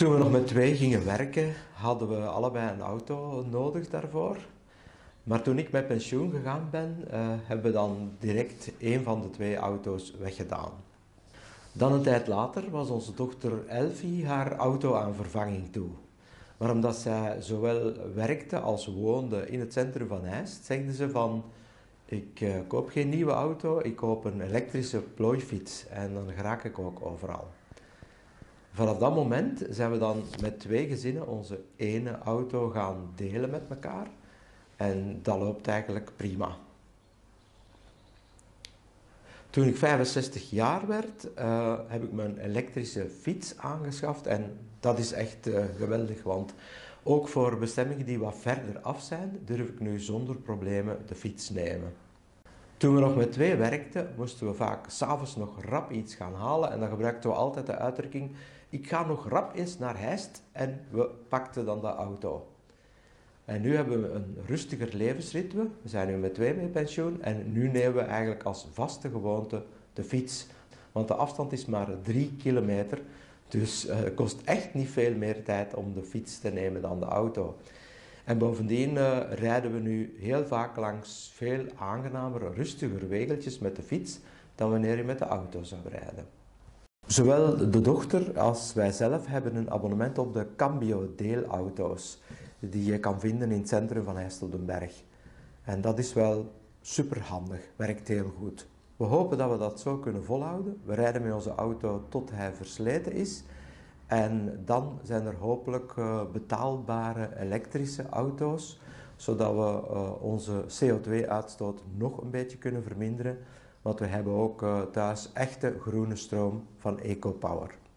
Toen we nog met twee gingen werken, hadden we allebei een auto nodig daarvoor. Maar toen ik met pensioen gegaan ben, hebben we dan direct een van de twee auto's weggedaan. Dan een tijd later was onze dochter Elfie haar auto aan vervanging toe. Maar omdat zij zowel werkte als woonde in het centrum van Heist, zegde ze van: ik koop geen nieuwe auto, ik koop een elektrische plooifiets en dan geraak ik ook overal. Vanaf dat moment zijn we dan met twee gezinnen onze ene auto gaan delen met elkaar. En dat loopt eigenlijk prima. Toen ik 65 jaar werd, heb ik mijn elektrische fiets aangeschaft. En dat is echt geweldig, want ook voor bestemmingen die wat verder af zijn, durf ik nu zonder problemen de fiets nemen. Toen we nog met twee werkten, moesten we vaak 's avonds nog rap iets gaan halen. En dan gebruikten we altijd de uitdrukking: ik ga nog rap eens naar Heist, en we pakten dan de auto. En nu hebben we een rustiger levensritme. We zijn nu met twee met pensioen en nu nemen we eigenlijk als vaste gewoonte de fiets. Want de afstand is maar 3 kilometer, dus het kost echt niet veel meer tijd om de fiets te nemen dan de auto. En bovendien rijden we nu heel vaak langs veel aangenamer, rustiger wegeltjes met de fiets dan wanneer je met de auto zou rijden. Zowel de dochter als wij zelf hebben een abonnement op de Cambio deelauto's, die je kan vinden in het centrum van Heist-op-den-Berg. En dat is wel superhandig, werkt heel goed. We hopen dat we dat zo kunnen volhouden. We rijden met onze auto tot hij versleten is. En dan zijn er hopelijk betaalbare elektrische auto's, zodat we onze CO2-uitstoot nog een beetje kunnen verminderen. Want we hebben ook thuis echte groene stroom van EcoPower.